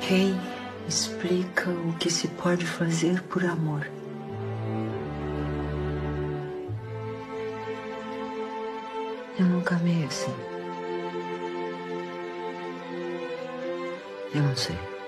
Rei explica o que se pode fazer por amor. Eu nunca amei assim. Eu não sei.